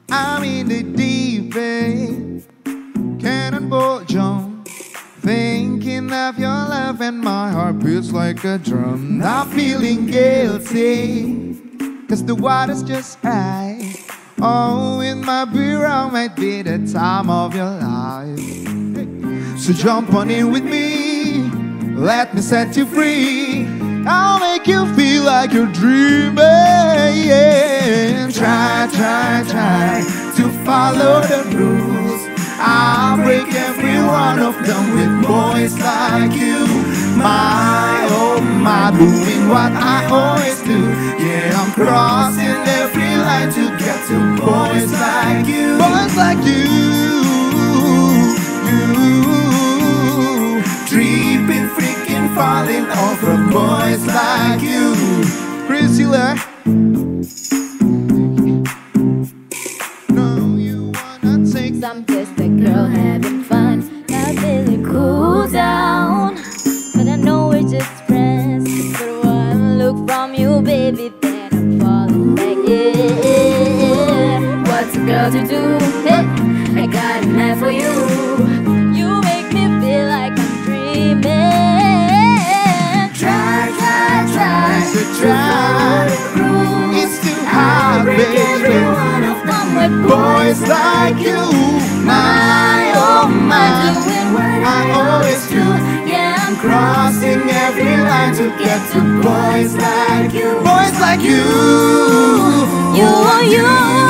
I'm in the deep end, cannonball jump, thinking of your love and my heart beats like a drum. Not feeling guilty, cause the water's just right. Oh, it might be wrong, might be the time of your life. So jump on in with me, let me set you free. I'll make you feel like you're dreaming. Try to follow the rules. I'll break every one of them with boys like you. My, oh my, doing what I always do. Yeah, I'm crossing every line to get to boys like you. Boys like you. Tripping, freaking, falling over boys like you. Priscilla. No, you wanna take some just a girl having fun, not really cool down. But I know we're just friends. But one look from you, baby, then I'm falling back. Yeah, what's a girl to do? Hey, I got a man for you. You make me feel like I'm dreaming. Try. It's too hard, baby. One of them with Boys like you. My, oh my, I always do. Yeah, I'm Crossing every line to get to boys like you. Boys like you. You,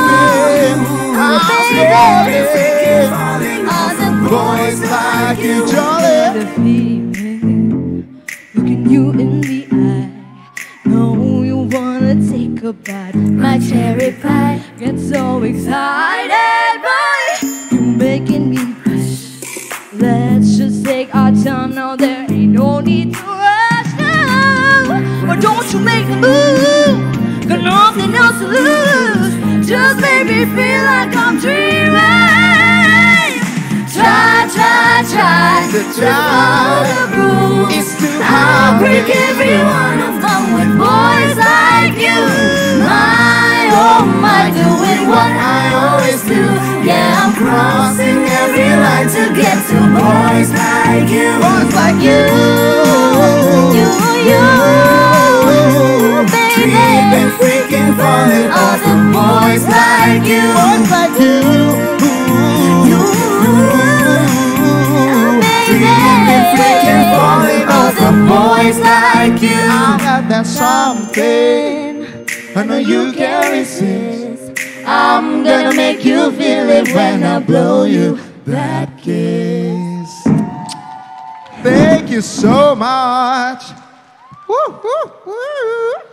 baby. all the Boys like you, Jolly. The feeling, looking you in the eye. Know you wanna take a bite. my cherry pie. Get so excited, boy. You're making me rush. Let's just take our time now. There ain't no need to rush now. Why don't you make a move? Got nothing else to lose. Just make me feel like I'm dreaming. Try To try. the rules. It's too I'll hard, break every one of them with boys like you. My, oh my, doing what I always do. Yeah, I'm crossing every line to get to boys like you. Boys like you. Baby. Tripping, freaking, falling All the boys like you. Boys like you. Tripping, freaking, falling All the boys like you. I got that something I know you can resist. I'm gonna make you feel it when I blow you that kiss. Thank you so much. Woo, woo, woo.